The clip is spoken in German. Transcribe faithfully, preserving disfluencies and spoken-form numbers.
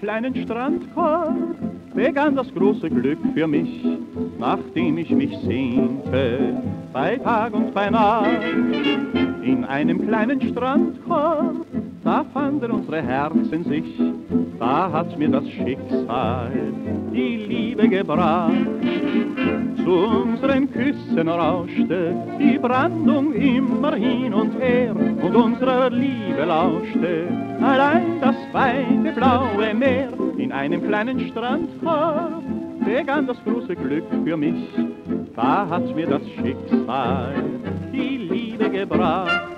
kleinen Strandkorb begann das große Glück für mich, nachdem ich mich sehnte, bei Tag und bei Nacht. In einem kleinen Strandkorb, da fanden unsere Herzen sich, da hat mir das Schicksal die Liebe gebracht. Zu unseren Küssen rauschte die Brandung immer hin und her, und unserer Liebe lauschte allein das weite blaue Meer. In einem kleinen Strandkorb begann das große Glück für mich, da hat mir das Schicksal die Liebe gebracht.